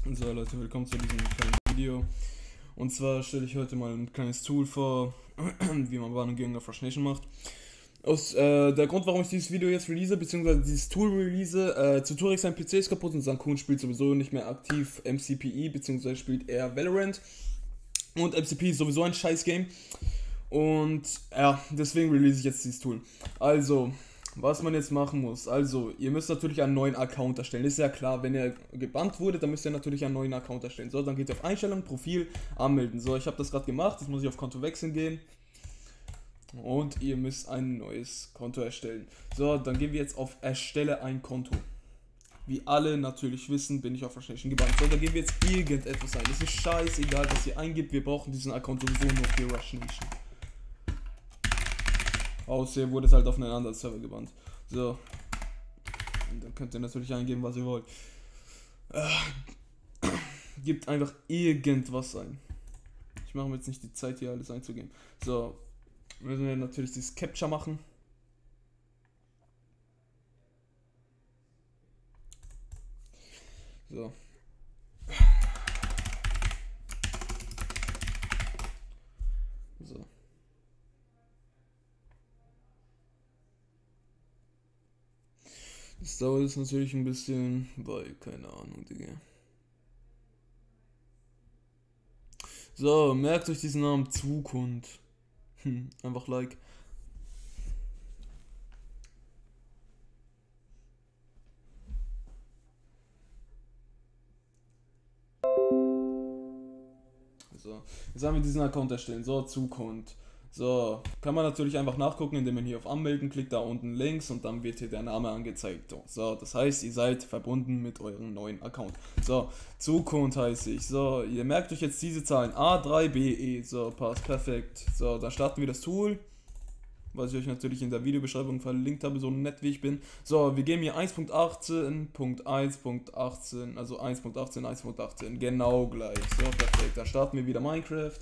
So Leute, willkommen zu diesem kleinen Video. Und zwar stelle ich heute mal ein kleines Tool vor, wie man Warnung gegen Rush Nation macht. Der Grund, warum ich dieses Video jetzt release, beziehungsweise dieses Tool release, Tutorix sein PC ist kaputt und Sankun spielt sowieso nicht mehr aktiv MCPE, beziehungsweise spielt eher Valorant. Und MCPE ist sowieso ein scheiß Game. Und ja, deswegen release ich jetzt dieses Tool. Also, was man jetzt machen muss, also ihr müsst natürlich einen neuen Account erstellen, ist ja klar, wenn ihr gebannt wurde, dann müsst ihr natürlich einen neuen Account erstellen. So, dann geht ihr auf Einstellungen, Profil, anmelden. So, ich habe das gerade gemacht, jetzt muss ich auf Konto wechseln gehen und ihr müsst ein neues Konto erstellen. So, dann gehen wir jetzt auf Erstelle ein Konto. Wie alle natürlich wissen, bin ich auf Rush Nation gebannt. So, dann geben wir jetzt irgendetwas ein. Es ist scheißegal, was ihr eingibt, wir brauchen diesen Account sowieso nur für Rush Nation. Außer wurde es halt auf einen anderen Server gebannt. So. Und dann könnt ihr natürlich eingeben, was ihr wollt. Gebt einfach irgendwas ein. Ich mache mir jetzt nicht die Zeit, hier alles einzugeben. So. Müssen wir natürlich dieses Capture machen. So. So. Das dauert jetzt natürlich ein bisschen, weil, keine Ahnung, Digga. So, merkt euch diesen Namen Zukund. Einfach like. So, jetzt haben wir diesen Account erstellen. So, Zukund. So, kann man natürlich einfach nachgucken, indem man hier auf Anmelden klickt, da unten links und dann wird hier der Name angezeigt. So, das heißt, ihr seid verbunden mit eurem neuen Account. So, Zukund heiße ich. So, ihr merkt euch jetzt diese Zahlen. A3BE. So, passt perfekt. So, dann starten wir das Tool, was ich euch natürlich in der Videobeschreibung verlinkt habe, so nett wie ich bin. So, wir geben hier 1.18.1.18, also 1.18, 1.18, genau gleich. So, perfekt. Dann starten wir wieder Minecraft.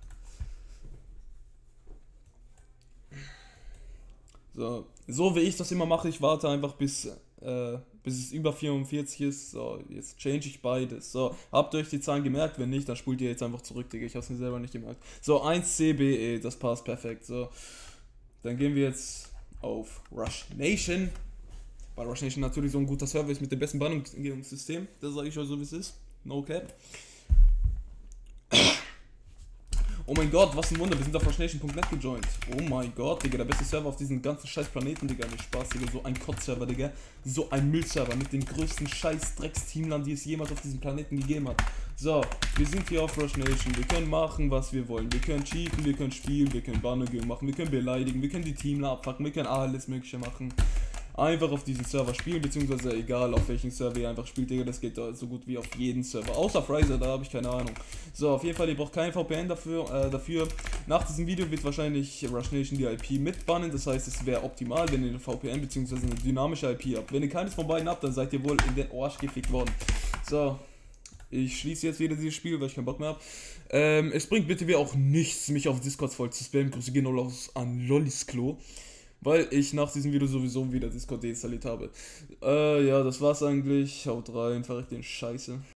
So wie ich das immer mache, ich warte einfach bis es über 44 ist. So, jetzt change ich beides. So, habt ihr euch die Zahlen gemerkt? Wenn nicht, dann spult ihr jetzt einfach zurück, Digga. Ich hab's mir selber nicht gemerkt. So, 1CBE, das passt perfekt. So, dann gehen wir jetzt auf Rush Nation. Weil Rush Nation natürlich so ein guter Server ist mit dem besten Bannungssystem. Das sage ich euch so, wie es ist. No cap. Oh mein Gott, was ein Wunder, wir sind auf rushnation.net gejoint. Oh mein Gott, Digga, der beste Server auf diesem ganzen scheiß Planeten, Digga, nicht Spaß, Digga, so ein Kotz-Server, Digga. So ein Müllserver mit den größten scheiß Drecks-Teamlern, die es jemals auf diesem Planeten gegeben hat. So, wir sind hier auf Rush Nation, wir können machen, was wir wollen. Wir können cheaten, wir können spielen, wir können Bannungen machen, wir können beleidigen, wir können die Teamler abfucken, wir können alles mögliche machen. Einfach auf diesen Server spielen, beziehungsweise egal auf welchen Server ihr einfach spielt, Digga, das geht da so gut wie auf jeden Server. Außer Fraser, da habe ich keine Ahnung. So, auf jeden Fall, ihr braucht kein VPN dafür. Nach diesem Video wird wahrscheinlich Rush Nation die IP mitbannen, das heißt, es wäre optimal, wenn ihr eine VPN beziehungsweise eine dynamische IP habt. Wenn ihr keines von beiden habt, dann seid ihr wohl in den Arsch gefickt worden. So, ich schließe jetzt wieder dieses Spiel, weil ich keinen Bock mehr habe. Es bringt bitte wie auch nichts, mich auf Discord voll zu spammen. Grüße gehen raus an Lollisklo. Weil ich nach diesem Video sowieso wieder Discord deinstalliert habe. Ja, das war's eigentlich. Haut rein, verreckt den Scheiße.